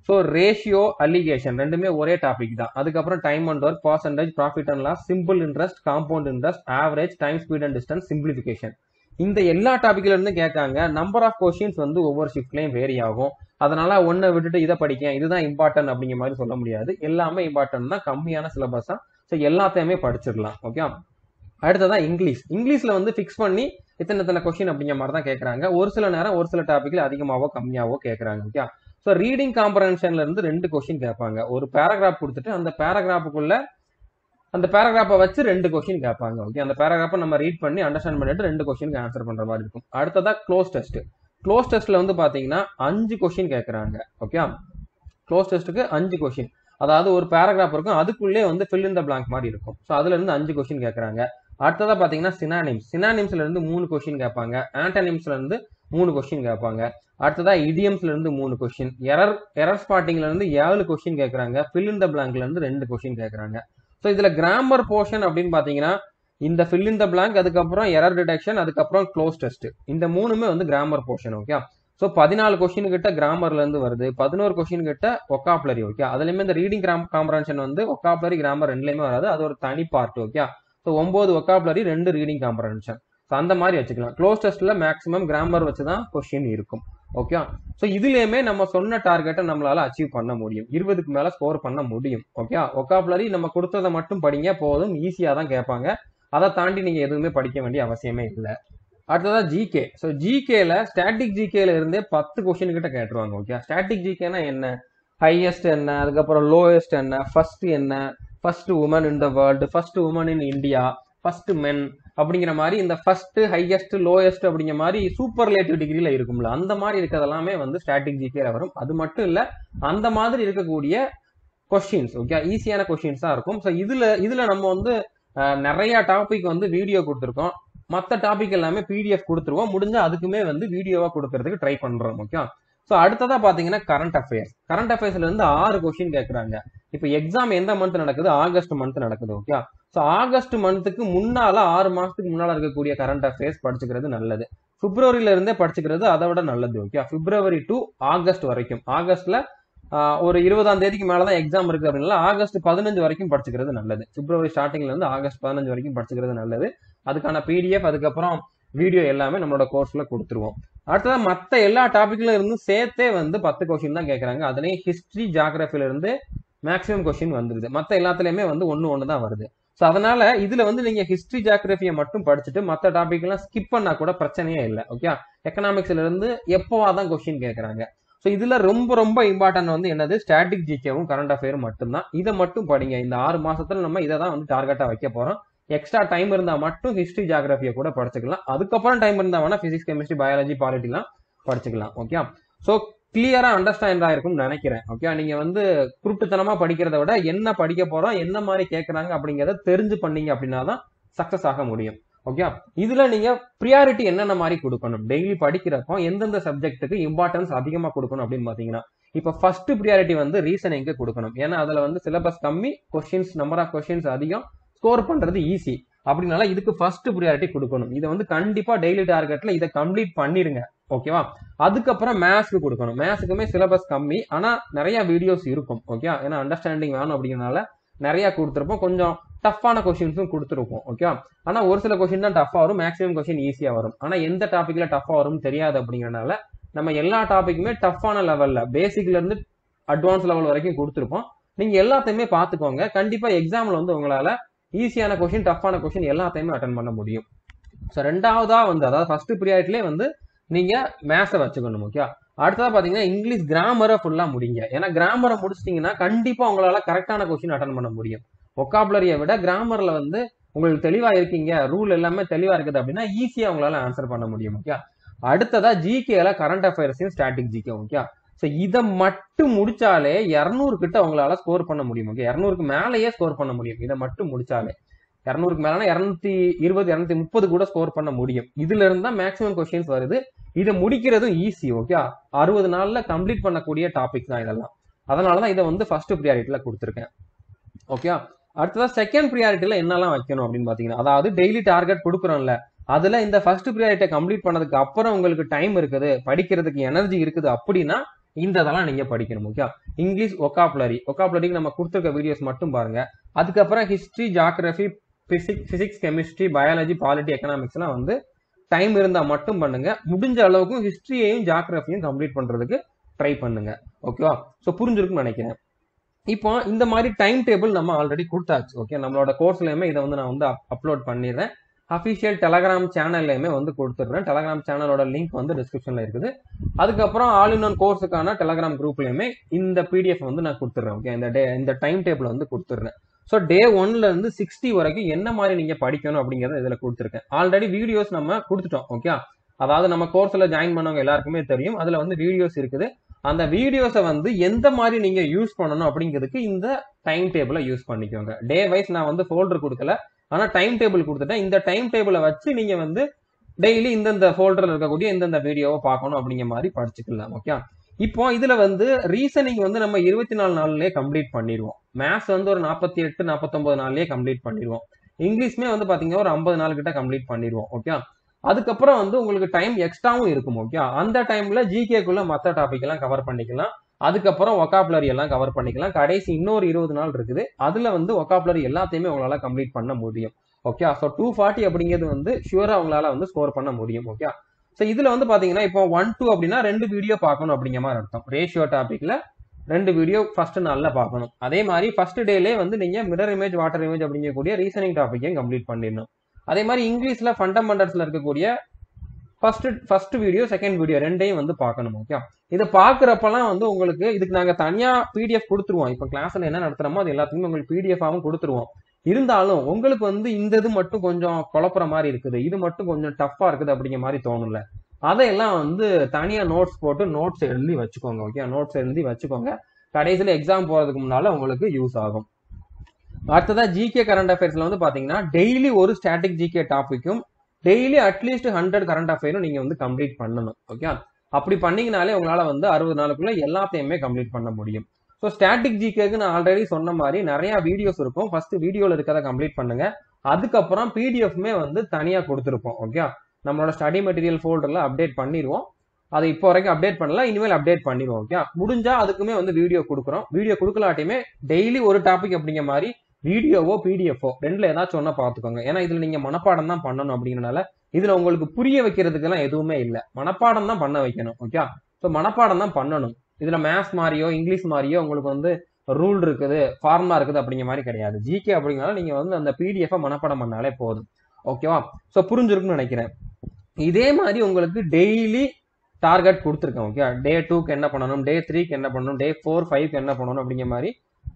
ஸோ ரேஷியோ அலிகேஷன் ரெண்டுமே ஒரே டாபிக் தான். அதுக்கப்புறம் time and work, percentage, profit and loss, simple interest, compound interest, average, time, speed and distance, simplification. இந்த எல்லா டாபிக்ல இருந்து கேட்காங்க. நம்பர் ஆஃப் கொஸ்டின்ஸ் வந்து ஒவ்வொரு ஷிஃப்ட்லயும் வேரி ஆகும். அதனால ஒன்னை விட்டுட்டு இதை படிக்க இதுதான் இம்பார்ட்டன்ட் அப்படிங்கிற மாதிரி சொல்ல முடியாது. எல்லாமே இம்பார்ட்டன்ட் தான், கம்மியான சிலபஸ் தான். ஸோ எல்லாத்தையுமே படிச்சிடலாம். ஓகே. அடுத்ததான் இங்கிலீஷ். இங்கிலீஷ்ல வந்து ஃபிக்ஸ் பண்ணி இத்தனை இத்தனை கொஸ்டின் அப்படிங்கிற மாதிரி தான் கேட்கறாங்க. ஒரு சில நேரம் ஒரு சில டாபிக்ல அதிகமாவோ கம்மியாவோ கேட்கறாங்க. ஓகே. ஸோ ரீடிங் காம்ப்ரஹென்ஷன்ல இருந்து ரெண்டு கொஸ்டின் கேட்பாங்க. ஒரு பேராகிராஃப் கொடுத்துட்டு அந்த பேராகிராஃபுக்குள்ள அந்த பேராகிராஃபை வச்சு ரெண்டு கொஸ்டின் கேட்பாங்க. ஓகே. அந்த பேராகிராஃபை நம்ம ரீட் பண்ணி அண்டர்ஸ்டாண்ட் பண்ணிட்டு ரெண்டு கொஸ்டினுக்கு ஆன்சர் பண்ற மாதிரி இருக்கும். அடுத்ததா க்ளோஸ் டெஸ்ட். க்ளோஸ் டெஸ்ட்ல வந்து பாத்தீங்கன்னா அஞ்சு கொஸ்டின் கேட்கறாங்க. ஓகே. க்ளோஸ் டெஸ்ட்டுக்கு அஞ்சு கொஸ்டின், அதாவது ஒரு பேராகிராஃப் இருக்கும், அதுக்குள்ளே வந்து ஃபில் இன் த பிளாங்க் மாதிரி இருக்கும். ஸோ அதுல இருந்து அஞ்சு கொஸ்டின் கேட்கறாங்க. அடுத்ததா பாத்தீங்கன்னா சினானிம்ஸ். சினானிம்ஸ்ல இருந்து மூணு கொஸ்டின் கேட்பாங்க. ஆன்டனிம்ஸ்ல இருந்து மூணு கொஸ்டின் கேட்பாங்க. அடுத்ததா இடியம்ஸ்ல இருந்து மூணு கொஸ்டின். எரர் எரர் ஸ்பாட்டிங்ல இருந்து ஏழு கொஸ்டின் கேட்கறாங்க. ஃபில் இன் த பிளாங்க்ல இருந்து ரெண்டு கொஸ்டின் கேட்கறாங்க. ஸோ இதுல கிராமர் போர்ஷன் அப்படின்னு பாத்தீங்கன்னா இந்த ஃபில் இன் த பிளாங்க், அதுக்கப்புறம் எரர் டிடெக்ஷன், அதுக்கப்புறம் க்ளோஸ் டெஸ்ட், இந்த மூணுமே வந்து கிராமர் போர்ஷன். ஓகே. ஸோ பதினாலு கொஸ்டின் கிட்ட கிராமர்ல இருந்து வருது, பதினோரு கொஸ்டின் கிட்ட ஒக்காபுலரி. ஓகே. அதுலயுமே இந்த ரீடிங் காம்ப்ரஹென்ஷன் வந்து ஒக்காபுலரி கிராமர் ரெண்டுலயுமே வராது, அது ஒரு தனி பார்ட். ஓகே. ஸோ ஒன்பது ஒக்காபுலரி, ரெண்டு ரீடிங் காம்ப்ரஹென்ஷன். ஸோ அந்த மாதிரி வச்சுக்கலாம். க்ளோஸ் டெஸ்ட்ல மேக்ஸிமம் கிராமர் வச்சுதான் கொஸ்டின் இருக்கும். ஓகே. ஸோ இதுலயுமே நம்ம சொன்ன டார்கெட்டை நம்மளால அச்சீவ் பண்ண முடியும். இருபதுக்கு மேல ஸ்கோர் பண்ண முடியும். ஓகே. ஒக்காபுலரி நம்ம கொடுத்ததை மட்டும் படிங்க போதும், ஈஸியா தான் கேட்பாங்க. அதை தாண்டி நீங்க எதுவுமே படிக்க வேண்டிய அவசியமே இல்லை. அடுத்ததா ஜிகே. ஸோ ஜிகேல ஸ்டாட்டிக் ஜிகேல இருந்தே பத்து கொஸ்டின் கிட்ட கேட்டுருவாங்க. ஓகே. ஸ்டாட்டிக் ஜிகேனா என்ன, ஹையஸ்ட் என்ன, அதுக்கப்புறம் லோயஸ்ட் என்ன, ஃபர்ஸ்ட் என்ன, first woman in the world, first woman in India, first men அப்படிங்கிற மாதிரி இந்த ஃபர்ஸ்ட், ஹையஸ்ட், லோயஸ்ட் அப்படிங்கிற மாதிரி சூப்பர்லேட்டிவ் டிகிரில இருக்கும்ல, அந்த மாதிரி இருக்கிறதெல்லாமே வந்து ஸ்டாட்டிக் ஜிகேல வரும். அது மட்டும் இல்ல, அந்த மாதிரி இருக்கக்கூடிய கொஸ்டின்ஸ் ஓகே ஈஸியான கொஸ்டின்ஸ் தான் இருக்கும். ஸோ இதுல இதுல நம்ம வந்து நிறைய டாபிக் வந்து வீடியோ கொடுத்துருக்கோம். மற்ற டாபிக் எல்லாமே பிடிஎஃப் கொடுத்துருவோம். முடிஞ்சா அதுக்குமே வந்து வீடியோவா கொடுக்கறதுக்கு ட்ரை பண்றோம். ஓகே. ஸோ அடுத்ததா பாத்தீங்கன்னா கரண்ட் அஃபேர்ஸ். கரண்ட் அஃபேர்ஸ்ல இருந்து ஆறு கொஸ்டின் கேட்கறாங்க. இப்போ எக்ஸாம் எந்த மந்த் நடக்குது, ஆகஸ்ட் மந்த் நடக்குது. ஓகே. ஸோ ஆகஸ்ட் மந்த்துக்கு முன்னால ஆறு மாசத்துக்கு முன்னால இருக்கக்கூடிய கரண்ட் அஃபேர்ஸ் படிச்சுக்கிறது நல்லது. பிப்ரவரியில இருந்தே படிச்சுக்கிறது அதை விட நல்லது. ஓகே. பிப்ரவரி டு ஆகஸ்ட் வரைக்கும், ஆகஸ்ட்ல ஒரு இருபதாம் தேதிக்கு மேலதான் எக்ஸாம் இருக்கு அப்படின்னா ஆகஸ்ட் பதினஞ்சு வரைக்கும் படிச்சுக்கிறது நல்லது. பிப்ரவரி ஸ்டார்டிங்ல இருந்து ஆகஸ்ட் பதினஞ்சு வரைக்கும் படிச்சுக்கிறது நல்லது. அதுக்கான பிடிஎஃப் அதுக்கப்புறம் வீடியோ எல்லாமே நம்மளோட கோர்ஸ்ல கொடுத்துருவோம். அடுத்ததான் மற்ற எல்லா டாபிக்ல இருந்து சேர்த்தே வந்து பத்து கொஸ்டின் தான் கேட்கறாங்க. அதுலயும் ஹிஸ்டரி, ஜியாகிரபில இருந்து மேக்ஸிமம் கொஸ்டின் வந்துருது. மற்ற எல்லாத்துலயுமே வந்து ஒன்னு ஒன்னு தான் வருது. ஸோ அதனால இதுல வந்து நீங்க ஹிஸ்டரி, ஜியாகிரபியை மட்டும் படிச்சுட்டு மற்ற டாபிக் எல்லாம் ஸ்கிப் பண்ணா கூட பிரச்சனையே இல்லை. ஓகே. எக்கனாமிக்ஸ்ல இருந்து எப்போவாதான் கொஸ்டின் கேட்கறாங்க. ஸோ இதுல ரொம்ப ரொம்ப இம்பார்ட்டன்ட் வந்து என்னது, ஸ்டாட்டிக் ஜிகேவும் கரண்ட் அஃபேரும் மட்டும்தான். இதை மட்டும் படிங்க. இந்த ஆறு மாசத்துல நம்ம இதை தான் வந்து டார்கெட்டா வைக்க போறோம். எக்ஸ்ட்ரா டைம் இருந்தா மட்டும் ஹிஸ்டரி, ஜியாகிரபியை கூட படிச்சுக்கலாம். அதுக்கப்புறம் டைம் இருந்தா வேணா பிசிக்ஸ், கெமிஸ்ட்ரி, பயாலஜி, பாலிட்டி எல்லாம் படிச்சுக்கலாம். ஓகே. ஸோ கிளியரா அண்டர்ஸ்டாண்ட் ஆயிருக்கும்னு நினைக்கிறேன். ஓகே. நீங்க வந்து குருட்டுத்தனமா படிக்கிறத விட என்ன படிக்க போறோம், என்ன மாதிரி கேட்கறாங்க அப்படிங்கிறத தெரிஞ்சு பண்ணீங்க அப்படின்னா தான் சக்சஸ் ஆக முடியும். ஓகே. இதுல நீங்க ப்ரியாரிட்டி என்னென்ன மாதிரி கொடுக்கணும், டெய்லி படிக்கிறப்போ எந்தெந்த சப்ஜெக்ட்டுக்கு இம்பார்ட்டன்ஸ் அதிகமா கொடுக்கணும் அப்படின்னு பாத்தீங்கன்னா, இப்ப ஃபர்ஸ்ட் ப்ரியாரிட்டி வந்து ரீசனிங்க்கு கொடுக்கணும். ஏன்னா அதுல வந்து சிலபஸ் கம்மி, கொஸ்டின்ஸ் நம்பர் ஆஃப் கொஸ்டின்ஸ் அதிகம், ஸ்கோர் பண்றது ஈஸி. அப்படினால இதுக்கு ஃபர்ஸ்ட் ப்ரியாரிட்டி கொடுக்கணும். இதை வந்து கண்டிப்பா டெய்லி டார்கெட்ல இதை கம்ப்ளீட் பண்ணிருங்க. ஓகேவா. அதுக்கப்புறம் மேத்ஸ்க்கு கொடுக்கணும். மேத்ஸுக்குமே சிலபஸ் கம்மி, ஆனா நிறைய வீடியோஸ் இருக்கும். ஓகே. ஏன்னா அண்டர்ஸ்டாண்டிங் வேணும் அப்படிங்கிறனால நிறைய கொடுத்துருப்போம். கொஞ்சம் டஃப்பான கொஸ்டின்ஸும் கொடுத்துருப்போம். ஓகே. ஆனா ஒரு சில கொஸ்டின் தான் டஃபா வரும், மேக்ஸிமம் கொஸ்டின் ஈஸியா வரும். ஆனா எந்த டாபிக்ல டஃபா வரும் தெரியாது அப்படிங்கறனால நம்ம எல்லா டாபிக்குமே டஃப்பான லெவல்ல, பேசிக்ல இருந்து அட்வான்ஸ் லெவல் வரைக்கும் கொடுத்துருப்போம். நீங்க எல்லாத்தையுமே பாத்துக்கோங்க. கண்டிப்பா எக்ஸாம்ல வந்து உங்களால ஈஸியான கொஸ்டின், டஃப்பான கொஸ்டின் எல்லாத்தையுமே அட்டன் பண்ண முடியும். ஸோ ரெண்டாவதா வந்து அதாவது ஃபர்ஸ்ட் ப்ரியாரிட்டிலே வந்து நீங்க மேத்ஸை வச்சுக்கணும். ஓகே. அடுத்ததா பாத்தீங்கன்னா இங்கிலீஷ் கிராமரை ஃபுல்லா முடிங்க. ஏன்னா கிராமரை முடிச்சிட்டீங்கன்னா கண்டிப்பா உங்களால கரெக்டான கொஸ்டின் அட்டன் பண்ண முடியும். ஒக்காபுலரியை விட கிராமர்ல வந்து உங்களுக்கு தெளிவா இருக்கீங்க, ரூல் எல்லாமே தெளிவா இருக்குது அப்படின்னா ஈஸியா உங்களால ஆன்சர் பண்ண முடியும். ஓகே. அடுத்ததா ஜிகேல கரண்ட் அஃபேர்ஸையும் ஸ்டாட்டிக் ஜிகே. ஓகே. ஸோ இதை மட்டும் முடிச்சாலே இருநூறு கிட்ட உங்களால ஸ்கோர் பண்ண முடியும். ஓகே. இருநூறுக்கு மேலேயே ஸ்கோர் பண்ண முடியும். இதை மட்டும் முடிச்சாலே இருநூறுக்கு மேலே இருநூத்தி இருபது இருநூத்தி முப்பது கூட ஸ்கோர் பண்ண முடியும். இதுல இருந்தா மேக்ஸிமம் கொஸ்டின்ஸ் வருது. இதை முடிக்கிறதும் ஈஸி. ஓகே. அறுபது நாள்ல கம்ப்ளீட் பண்ணக்கூடிய டாபிக் தான் இதெல்லாம். அதனாலதான் இதை வந்து ஃபர்ஸ்ட் ப்ரியாரிட்டில கொடுத்துருக்கேன். ஓகே. அடுத்ததா செகண்ட் ப்ரியாரிட்டில என்னெல்லாம் வைக்கணும் அப்படின்னு பாத்தீங்கன்னா, அதாவது டெய்லி டார்கெட் கொடுக்குறோம்ல, அதுல இந்த ஃபர்ஸ்ட் ப்ரியாரிட்டியை கம்ப்ளீட் பண்ணதுக்கு அப்புறம் உங்களுக்கு டைம் இருக்குது, படிக்கிறதுக்கு எனர்ஜி இருக்குது அப்படின்னா இந்த இதெல்லாம் நீங்க படிக்கணும். ஓகே, இங்கிலீஷ் ஒகாபுலரி ஒகாபுலரிக்கு நம்ம கொடுத்துருக்க வீடியோஸ் மட்டும் பாருங்க. அதுக்கப்புறம் history, geography, physics physics chemistry, biology, polity, economics எல்லாம் வந்து டைம் இருந்தா மட்டும் பண்ணுங்க. முடிஞ்ச அளவுக்கு ஹிஸ்டரியையும் ஜியாகிரபியும் கம்ப்ளீட் பண்றதுக்கு ட்ரை பண்ணுங்க. ஓகேவா? ஸோ புரிஞ்சிருக்குன்னு நினைக்கிறேன். இப்போ இந்த மாதிரி டைம் டேபிள் நம்ம ஆல்ரெடி கொடுத்தாச்சு. ஓகே, நம்மளோட கோர்ஸ்லயுமே இதை வந்து நான் வந்து அப்லோட் பண்ணிடுறேன். அஃபிஷியல் டெலகிராம் சேனல்லையுமே வந்து கொடுத்துடுறேன். டெலகிராம் சேனலோட லிங்க் வந்து டிஸ்கிரிப்ஷன்ல இருக்குது. அதுக்கப்புறம் ஆல் இன் ஒன் கோர்ஸுக்கான டெலகிராம் குரூப்லயுமே இந்த பிடிஎஃப் வந்து நான் கொடுத்துட்றேன். ஓகே, இந்த டே இந்த டைம் டேபிள் வந்து கொடுத்துடுறேன். ஸோ டே ஒன்ல இருந்து சிக்ஸ்டி வரைக்கும் என்ன மாதிரி நீங்க படிக்கணும் அப்படிங்கறத இதுல கொடுத்துருக்கேன். ஆல்ரெடி வீடியோஸ் நம்ம கொடுத்துட்டோம். ஓகே, அதாவது நம்ம கோர்ஸ்ல ஜாயின் பண்ணவங்க எல்லாருக்குமே தெரியும். அதுல வந்து வீடியோஸ் இருக்குது. அந்த வீடியோஸை வந்து எந்த மாதிரி நீங்க யூஸ் பண்ணணும் அப்படிங்கிறதுக்கு இந்த டைம் டேபிளை யூஸ் பண்ணிக்கோங்க. டே வைஸ் நான் வந்து ஃபோல்டர் கொடுக்கல, ஆனா டைம் டேபிள் கொடுத்துட்டேன். இந்த டைம் டேபிளை வச்சு நீங்க வந்து டெய்லி இந்தந்த ஃபோல்டர்ல இருக்கக்கூடிய இந்தந்த வீடியோவை பார்க்கணும் அப்படிங்கிற மாதிரி படிச்சுக்கலாம். ஓகே, இப்போ இதுல வந்து ரீசனிங் வந்து நம்ம இருபத்தி நாலு நாள்லயே கம்ப்ளீட் பண்ணிடுவோம். மேத்ஸ் வந்து ஒரு நாற்பத்தி எட்டு நாற்பத்தொன்பது நாள்லயே கம்ப்ளீட் பண்ணிடுவோம். இங்கிலீஷ்மே வந்து பாத்தீங்கன்னா ஒரு ஐம்பது நாள் கிட்ட கம்ப்ளீட் பண்ணிடுவோம். ஓகே, அதுக்கப்புறம் வந்து உங்களுக்கு டைம் எக்ஸ்ட்ராவும் இருக்கும். ஓகே, அந்த டைம்ல ஜிகேக்குள்ள மற்ற டாபிக் எல்லாம் கவர் பண்ணிக்கலாம். அதுக்கப்புறம் ஒகாபுலரி எல்லாம் கவர் பண்ணிக்கலாம். கடைசி இன்னொரு இருபது நாள் இருக்குது. அதுல வந்து ஒகாபுலரி எல்லாத்தையுமே உங்களால கம்ப்ளீட் பண்ண முடியும். ஓகே, ஸோ டூ ஃபார்ட்டி அப்படிங்கிறது வந்து ஷியூரா உங்களால வந்து ஸ்கோர் பண்ண முடியும். ஓகே, ஸோ இதுல வந்து பாத்தீங்கன்னா இப்போ ஒன் டூ அப்படின்னா ரெண்டு வீடியோ பார்க்கணும் அப்படிங்கிற மாதிரி அர்த்தம். ரேஷியோ டாபிக்ல ரெண்டு வீடியோ ஃபர்ஸ்ட் நாள்ல பார்க்கணும். அதே மாதிரி ஃபர்ஸ்ட் டேலே வந்து நீங்க மிரர் இமேஜ், வாட்டர் இமேஜ் அப்படிங்கக்கூடிய ரீசனிங் டாபிக்கையும் கம்ப்ளீட் பண்ணிடணும். அதே மாதிரி இங்கிலீஷ்ல ஃபண்டமெண்டல்ஸ்ல இருக்கக்கூடிய first first video, second video ரெண்டையும் வந்து பார்க்கணும். ஓகே, இதை பாக்குறப்பெல்லாம் வந்து உங்களுக்கு இதுக்கு நாங்க தனியா பிடிஎஃப் கொடுத்துருவோம். இப்போ கிளாஸ்ல என்ன நடத்துறோமோ அது எல்லாத்துக்குமே உங்களுக்கு பிடிஎஃபாவும் கொடுத்துருவோம். இருந்தாலும் உங்களுக்கு வந்து இந்த இது மட்டும் கொஞ்சம் குழப்புற மாதிரி இருக்குது, இது மட்டும் கொஞ்சம் டஃப்பா இருக்குது அப்படிங்கிற மாதிரி தோணும்ல, அதையெல்லாம் வந்து தனியா நோட்ஸ் போட்டு நோட்ஸ் எழுதி வச்சுக்கோங்க. ஓகே, நோட்ஸ் எழுதி வச்சுக்கோங்க. கடைசியில எக்ஸாம் போறதுக்கு முன்னால உங்களுக்கு யூஸ் ஆகும். அடுத்ததா ஜிகே கரண்ட் அஃபேர்ஸ்ல வந்து பாத்தீங்கன்னா டெய்லி ஒரு ஸ்டாட்டிக் ஜிகே டாபிக்கும் டெய்லி அட்லீஸ்ட் ஹண்ட்ரட் கரண்ட் அஃபேரும் நீங்க வந்து கம்ப்ளீட் பண்ணணும். ஓகே, அப்படி பண்ணீங்கனாலே உங்களால வந்து அறுபது நாளுக்குள்ள எல்லாத்தையுமே கம்ப்ளீட் பண்ண முடியும். ஸோ ஸ்டாட்டிக் ஜிகேக்கு நான் ஆல்ரெடி சொன்ன மாதிரி நிறைய வீடியோஸ் இருக்கும். ஃபர்ஸ்ட் வீடியோல இருக்கிறத கம்ப்ளீட் பண்ணுங்க. அதுக்கப்புறம் பிடிஎஃப்மே வந்து தனியா கொடுத்துருப்போம். ஓகே, நம்மளோட ஸ்டடி மெட்டீரியல் ஃபோல்டர்ல அப்டேட் பண்ணிடுவோம். அதை இப்போ வரைக்கும் அப்டேட் பண்ணல, இனிமேல் அப்டேட் பண்ணிடுவோம். ஓகே, முடிஞ்சா அதுக்குமே வந்து வீடியோ கொடுக்குறோம். வீடியோ கொடுக்கலாட்டியுமே டெய்லி ஒரு டாபிக் அப்படிங்கிற மாதிரி வீடியோவோ பிடிஎஃபோ ரெண்டுல ஏதாச்சும் ஒன்னா பாத்துக்கோங்க. ஏன்னா இதுல நீங்க மனப்பாடம் தான் பண்ணணும் அப்படிங்கறனால இதுல உங்களுக்கு புரிய வைக்கிறதுக்கு எல்லாம் எதுவுமே இல்லை, மனப்பாடம் தான் பண்ண வைக்கணும். ஓகே, ஸோ மனப்பாடம் தான் பண்ணணும். இதுல மேத்ஸ் மாதிரியோ இங்கிலீஷ் மாதிரியோ உங்களுக்கு வந்து ரூல் இருக்குது, ஃபார்முலா இருக்குது அப்படிங்கிற மாதிரி கிடையாது. ஜிகே அப்படிங்கறனால நீங்க வந்து அந்த பிடிஎஃப் மனப்பாடம் பண்ணாலே போதும். ஓகேவா? ஸோ புரிஞ்சிருக்குன்னு நினைக்கிறேன். இதே மாதிரி உங்களுக்கு டெய்லி டார்கெட் கொடுத்துருக்கேன். ஓகே, டே டூக்கு என்ன பண்ணணும், டே த்ரீக்கு என்ன பண்ணணும், டே ஃபோர் ஃபைவ்க்கு என்ன பண்ணணும் அப்படிங்கிற மாதிரி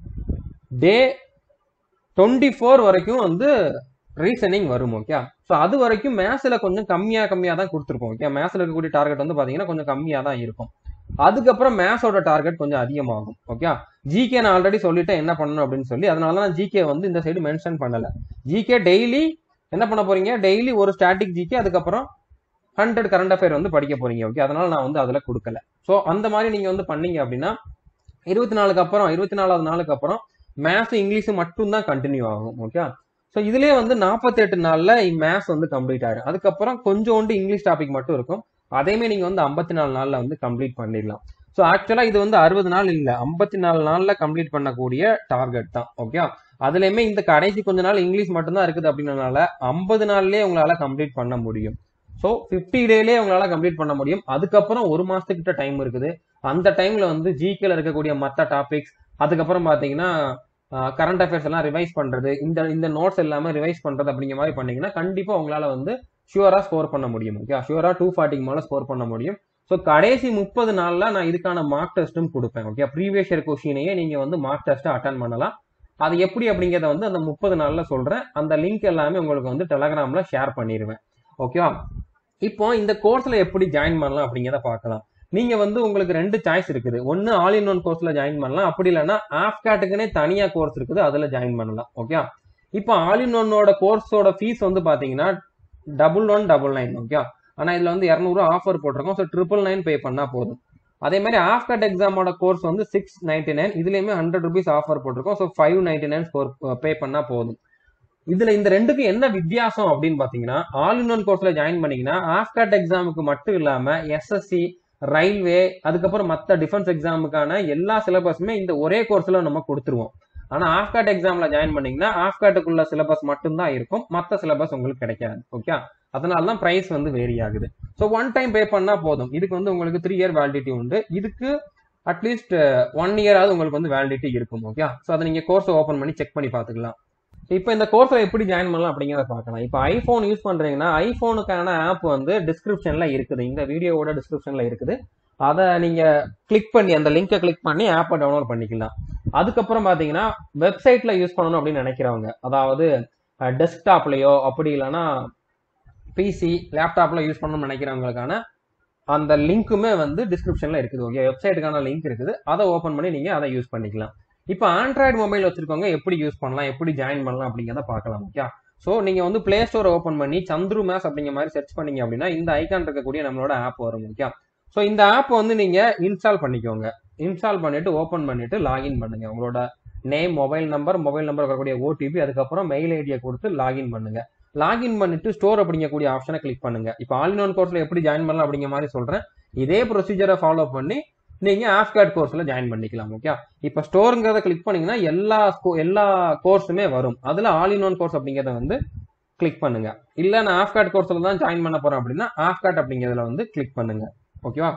டே டுவெண்ட்டி ஃபோர் வரைக்கும் வந்து ரீசனிங் வரும். ஓகே, ஸோ அது வரைக்கும் மேத்ஸ்ல கொஞ்சம் கம்மியா கம்மியா தான் கொடுத்துருப்போம். ஓகே, மேத்ஸ்ல இருக்கக்கூடிய டார்கெட் வந்து பாத்தீங்கன்னா கொஞ்சம் கம்மியா தான் இருக்கும். அதுக்கப்புறம் மேத்ஸோட டார்கெட் கொஞ்சம் அதிகமாகும். ஓகே, ஜிகே நான் ஆல்ரெடி சொல்லிட்டேன் என்ன பண்ணணும் அப்படின்னு சொல்லி, அதனால தான் ஜிகே வந்து இந்த சைடு மென்ஷன் பண்ணல. ஜிகே டெய்லி என்ன பண்ண போறீங்க, டெய்லி ஒரு ஸ்டாட்டிக் ஜிகே, அதுக்கப்புறம் ஹண்ட்ரட் கரண்ட் அஃபேர் வந்து படிக்க போறீங்க. ஓகே, அதனால நான் வந்து அதுல கொடுக்கல. ஸோ அந்த மாதிரி நீங்க வந்து பண்ணீங்க அப்படின்னா இருபத்தி நாலுக்கு அப்புறம் இருபத்தி நாலாவது நாளுக்கு அப்புறம் மேத்ஸ் இங்கிலீஷ் மட்டும் தான் கண்டினியூ ஆகும். ஓகே, ஸோ இதுலேயே வந்து நாற்பத்தி எட்டு நாள்ல மேத்ஸ் வந்து கம்ப்ளீட் ஆயிடும். அதுக்கப்புறம் கொஞ்சோண்டு இங்கிலீஷ் டாபிக் மட்டும் இருக்கும். அதையுமே நீங்க வந்து ஐம்பத்தி நாலு நாள்ல வந்து கம்ப்ளீட் பண்ணிடலாம். ஸோ ஆக்சுவலா இது வந்து அறுபது நாள் இல்ல, ஐம்பத்தி நாலு நாள்ல கம்ப்ளீட் பண்ணக்கூடிய டார்கெட் தான். ஓகே, அதுலயுமே இந்த கடைசி கொஞ்ச நாள் இங்கிலீஷ் மட்டும் தான் இருக்குது அப்படின்றனால ஐம்பது நாள்லயே உங்களால கம்ப்ளீட் பண்ண முடியும். ஸோ பிப்டி டேலயே உங்களால கம்ப்ளீட் பண்ண முடியும். அதுக்கப்புறம் ஒரு மாசத்துக்கிட்ட டைம் இருக்குது. அந்த டைம்ல வந்து ஜிகேல இருக்கக்கூடிய மற்ற டாபிக்ஸ், அதுக்கப்புறம் பாத்தீங்கன்னா கரண்ட் அஃபேர்ஸ் எல்லாம் ரிவைஸ் பண்றது, இந்த இந்த நோட்ஸ் எல்லாமே ரிவைஸ் பண்றது அப்படிங்கிற மாதிரி பண்ணீங்கன்னா கண்டிப்பா உங்களால வந்து ஷியூரா ஸ்கோர் பண்ண முடியும். ஓகே, ஷியூரா டூ ஃபார்ட்டிக்கு மேல ஸ்கோர் பண்ண முடியும். ஸோ கடைசி முப்பது நாள்ல நான் இதுக்கான மார்க் டெஸ்ட்டும் கொடுப்பேன். ஓகே, ப்ரீவியஸ் இயர் கொஸ்டினையே நீங்க வந்து மார்க் டெஸ்ட் அட்டன் பண்ணலாம். அது எப்படி அப்படிங்கிறத வந்து அந்த முப்பது நாள்ல சொல்றேன். அந்த லிங்க் எல்லாமே உங்களுக்கு வந்து டெலகிராம்ல ஷேர் பண்ணிடுவேன். ஓகேவா? இப்போ இந்த கோர்ஸ்ல எப்படி ஜாயின் பண்ணலாம் அப்படிங்கிறத பார்க்கலாம். நீங்க வந்து உங்களுக்கு ரெண்டு சாய்ஸ் இருக்குது. ஒன்னு ஆல் இன் ஒன் கோர்ஸ்ல ஜாயின் பண்ணலாம், அப்படி இல்லைன்னா ஆஃப்கேட்டுக்குன்னே தனியா கோர்ஸ் இருக்குது, அதுல ஜாயின் பண்ணலாம். ஓகே, இப்போ ஆல் இன் ஒன்னோட கோர்ஸோட ஃபீஸ் வந்து பாத்தீங்கன்னா double one double nine. Okay, ஆனா இதுல வந்து இருநூறு ஆஃபர் போட்டிருக்கோம். ஸோ ட்ரிபிள் நைன் பே பண்ணா போதும். அதே மாதிரி ஆஃப்கேட் எக்ஸாமோட கோர்ஸ் வந்து சிக்ஸ் நைன்டி நைன் இதுலயுமே ஹண்ட்ரட் ருபீஸ் ஆஃபர் போட்டிருக்கோம். So five ninety nine pay பண்ணா போதும். இதுல இந்த ரெண்டுக்கு என்ன வித்தியாசம் அப்படின்னு பாத்தீங்கன்னா, ஆல் இன் ஒன் கோர்ஸ்ல ஜாயின் பண்ணீங்கன்னா ஆஃப்கேட் எக்ஸாமுக்கு மட்டும் இல்லாம எஸ்எஸ்சி, ரயில்வே, அதுக்கப்புறம் மற்ற டிஃபென்ஸ் எக்ஸாமுக்கான எல்லா சிலபஸுமே இந்த ஒரே கோர்ஸ்ல நம்ம கொடுத்துருவோம். ஆனா ஆஃப்காட் எக்ஸாம்ல ஜாயின் பண்ணீங்கன்னா ஆஃப்காட்டுக்குள்ள சிலபஸ் மட்டும்தான் இருக்கும், மற்ற சிலபஸ் உங்களுக்கு கிடைக்காது. ஓகே, அதனால தான் பிரைஸ் வந்து வேரி ஆகுது. ஸோ ஒன் டைம் பே பண்ணா போதும். இதுக்கு வந்து உங்களுக்கு த்ரீ இயர் வேலிடிட்டி உண்டு. இதுக்கு அட்லீஸ்ட் ஒன் இயராவது உங்களுக்கு வந்து வேலிடிட்டி இருக்கும். ஓகே, ஸோ அதை நீங்க கோர்ஸ் ஓப்பன் பண்ணி செக் பண்ணி பார்த்துக்கலாம். இப்போ இந்த கோர்ஸ்ல எப்படி ஜாயின் பண்ணலாம் அப்படிங்கிறத பார்க்கலாம். இப்போ ஐபோன் யூஸ் பண்றீங்கன்னா ஐபோனுக்கான ஆப் வந்து டிஸ்கிரிப்ஷன்ல இருக்குது, இந்த வீடியோவோட டிஸ்கிரிப்ஷன்ல இருக்குது. அதை நீங்க கிளிக் பண்ணி அந்த லிங்கை கிளிக் பண்ணி ஆப்பை டவுன்லோட் பண்ணிக்கலாம். அதுக்கப்புறம் பாத்தீங்கன்னா வெப்சைட்ல யூஸ் பண்ணணும் அப்படின்னு நினைக்கிறவங்க, அதாவது டெஸ்க்டாப்லயோ அப்படி இல்லைன்னா பிசி லேப்டாப்ல யூஸ் பண்ணணும்னு நினைக்கிறவங்களுக்கான அந்த லிங்க்குமே வந்து டிஸ்கிரிப்ஷன்ல இருக்குது. ஓகே, வெப்சைட்டுக்கான லிங்க் இருக்குது, அதை ஓப்பன் பண்ணி நீங்க அதை யூஸ் பண்ணிக்கலாம். இப்போ ஆண்ட்ராய்டு மொபைல் வச்சிருக்கவங்க எப்படி யூஸ் பண்ணலாம், எப்படி ஜாயின் பண்ணலாம் அப்படிங்கிறத பார்க்கலாம். ஓகே, ஸோ நீங்க வந்து பிளே ஸ்டோர் ஓப்பன் பண்ணி சந்துரு மேத்ஸ் அப்படிங்கிற மாதிரி சர்ச் பண்ணீங்க அப்படின்னா இந்த ஐகான் இருக்கக்கூடிய நம்மளோட ஆப் வரும். ஓகே, ஸோ இந்த ஆப் வந்து நீங்க இன்ஸ்டால் பண்ணிக்கோங்க. இன்ஸ்டால் பண்ணிட்டு ஓப்பன் பண்ணிட்டு லாகின் பண்ணுங்க. உங்களோட name, mobile number, mobile number இருக்கக்கூடிய ஓடிபி, அதுக்கப்புறம் மெயில் ஐடியை கொடுத்து லாகின் பண்ணுங்க. லாகின் பண்ணிட்டு ஸ்டோர் அப்படிங்கக்கூடிய ஆப்ஷனை கிளிக் பண்ணுங்க. இப்போ ஆல் இன் ஒன் கோர்ஸ்ல எப்படி ஜாயின் பண்ணலாம் அப்படிங்கிற மாதிரி சொல்றேன். இதே ப்ரொசீஜரை ஃபாலோ பண்ணி நீங்க ஆஃப்காட் கோர்ஸ்ல ஜாயின் பண்ணிக்கலாம். ஓகே, இப்போ ஸ்டோருங்கிறத கிளிக் பண்ணீங்கன்னா எல்லா எல்லா கோர்ஸுமே வரும். அதுல ஆல் இன் ஒன் கோர்ஸ் அப்படிங்கிறத வந்து கிளிக் பண்ணுங்க. இல்ல நான் ஆஃப்காட் கோர்ஸ்ல தான் ஜாயின் பண்ண போறேன் அப்படின்னா ஆஃப்காட் அப்படிங்கிறதுல வந்து கிளிக் பண்ணுங்க. ஓகேவா,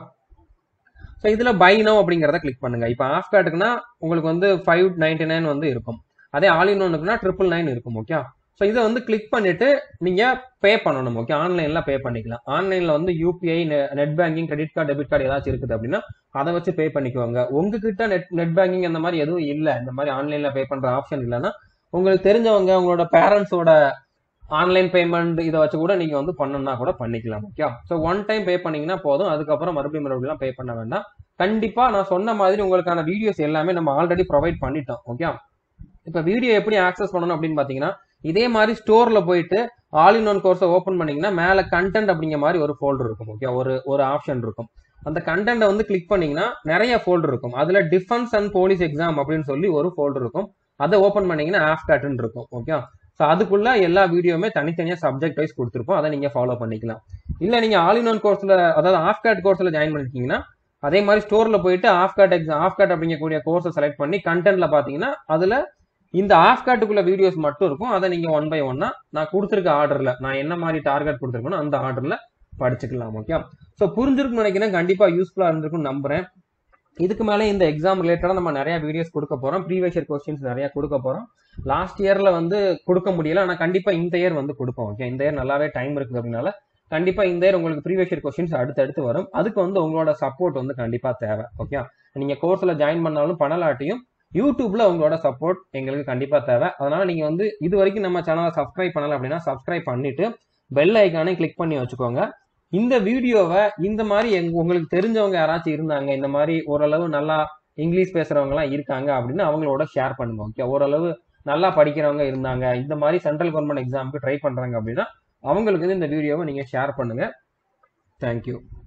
ஸோ இதுல பை நவ் அப்படிங்கிறத கிளிக் பண்ணுங்க. இப்போ ஆஃப்காட்டுக்குன்னா உங்களுக்கு வந்து ஃபைவ் நைன்டி நைன் வந்து இருக்கும், அதே ஆல் இன் ஒன்னுக்குன்னா ட்ரிபிள் நைன் இருக்கும். ஓகே, ஸோ இதை வந்து கிளிக் பண்ணிட்டு நீங்க பே பண்ணணும். ஓகே, ஆன்லைன்ல பே பண்ணிக்கலாம். ஆன்லைன்ல வந்து UPI, net banking, credit card, debit card ஏதாச்சும் இருக்குது அப்படின்னா அதை வச்சு பே பண்ணிக்குவாங்க. உங்ககிட்ட நெட் நெட் பேங்கிங் அந்த மாதிரி எதுவும் இல்லை, இந்த மாதிரி ஆன்லைன்ல பே பண்ற ஆப்ஷன் இல்லைன்னா உங்களுக்கு தெரிஞ்சவங்க உங்களோட பேரண்ட்ஸோட ஆன்லைன் பேமெண்ட் இதை வச்சு கூட நீங்க வந்து பண்ணணும்னா கூட பண்ணிக்கலாம். Okay, so one time pay பண்ணீங்கன்னா போதும், அதுக்கப்புறம் மறுபடியும் மறுபடியும் பே பண்ண வேண்டாம். கண்டிப்பா நான் சொன்ன மாதிரி உங்களுக்கான வீடியோஸ் எல்லாமே நம்ம ஆல்ரெடி ப்ரொவைட் பண்ணிட்டோம். ஓகே, இப்போ வீடியோ எப்படி ஆக்சஸ் பண்ணணும் அப்படின்னு பாத்தீங்கன்னா இதே மாதிரி ஸ்டோர்ல போயிட்டு ஆல் இன் ஒன் கோர்ஸை ஓப்பன் பண்ணீங்கன்னா மேல கண்டென்ட் அப்படிங்கிற மாதிரி ஒரு ஃபோல்டர் இருக்கும். ஓகே, ஒரு ஒரு ஆப்ஷன் இருக்கும். அந்த கண்டென்ட்டை வந்து கிளிக் பண்ணீங்கன்னா நிறைய ஃபோல்டர் இருக்கும். அதுல டிஃபென்ஸ் அண்ட் போலீஸ் எக்ஸாம் அப்படின்னு சொல்லி ஒரு ஃபோல்டர் இருக்கும். அதை ஓப்பன் பண்ணீங்கன்னா ஆஃப்காட்னு இருக்கும். ஓகே, ஸோ அதுக்குள்ள எல்லா வீடியோமே தனித்தனியா சப்ஜெக்ட் வைஸ் கொடுத்துருப்போம், அதை நீங்க ஃபாலோ பண்ணிக்கலாம். இல்ல நீங்க ஆல் இன் ஒன் கோர்ஸ்ல, அதாவது ஆஃப்காட் கோர்ஸ்ல ஜாயின் பண்ணிருக்கீங்கன்னா அதே மாதிரி ஸ்டோர்ல போயிட்டு ஆஃப்காட் எக்ஸாம் ஆஃப்காட் அப்படிங்கக்கூடிய கோர்ஸை செலக்ட் பண்ணி கண்டென்ட்ல பாத்தீங்கன்னா அதுல இந்த ஆஃப்காட்டுக்குள்ள வீடியோஸ் மட்டும் இருக்கும். அதை நீங்க ஒன் பை ஒன்னா நான் கொடுத்துருக்க ஆர்டர்ல, நான் என்ன மாதிரி டார்கெட் கொடுத்துருக்கணும் அந்த ஆர்டர்ல படிச்சுக்கலாம். ஓகே, ஸோ புரிஞ்சிருக்குன்னு நினைக்கிறேன், கண்டிப்பா யூஸ்ஃபுல்லா இருந்திருக்குன்னு நம்புறேன். இதுக்கு மேலே இந்த எக்ஸாம் ரிலேட்டடா நம்ம நிறைய வீடியோஸ் கொடுக்க போறோம், ப்ரீவியஸ் இயர் கொஸ்டின்ஸ் நிறைய கொடுக்க போறோம். லாஸ்ட் இயர்ல வந்து கொடுக்க முடியல, ஆனா கண்டிப்பா இந்த இயர் வந்து கொடுப்போம். ஓகே, இந்த இயர் நல்லாவே டைம் இருக்குது அப்படின்னால கண்டிப்பா இந்த இயர் உங்களுக்கு ப்ரீவியஸ் இயர் கொஸ்டின்ஸ் அடுத்தடுத்து வரும். அதுக்கு வந்து உங்களோட சப்போர்ட் வந்து கண்டிப்பா தேவை. ஓகே, நீங்க கோர்ஸ்ல ஜாயின் பண்ணாலும் பண்ணலாட்டியும் யூடியூப்ல உங்களோட சப்போர்ட் எங்களுக்கு கண்டிப்பா தேவை. அதனால நீங்க வந்து இது வரைக்கும் நம்ம சேனலை சப்ஸ்கிரைப் பண்ணல அப்படின்னா சப்ஸ்கிரைப் பண்ணிட்டு பெல் ஐக்கானை கிளிக் பண்ணி வச்சுக்கோங்க. இந்த வீடியோவை இந்த மாதிரி உங்களுக்கு தெரிஞ்சவங்க யாராச்சும் இருந்தாங்க, இந்த மாதிரி ஓரளவு நல்லா இங்கிலீஷ் பேசுறவங்க எல்லாம் இருக்காங்க அப்படின்னு அவங்களோட ஷேர் பண்ணுங்க. ஓகே, ஓரளவு நல்லா படிக்கிறவங்க இருந்தாங்க, இந்த மாதிரி சென்ட்ரல் கவர்மெண்ட் எக்ஸாமுக்கு ட்ரை பண்றாங்க அப்படின்னா அவங்களுக்கு இந்த வீடியோவை நீங்க ஷேர் பண்ணுங்க. தேங்க்யூ.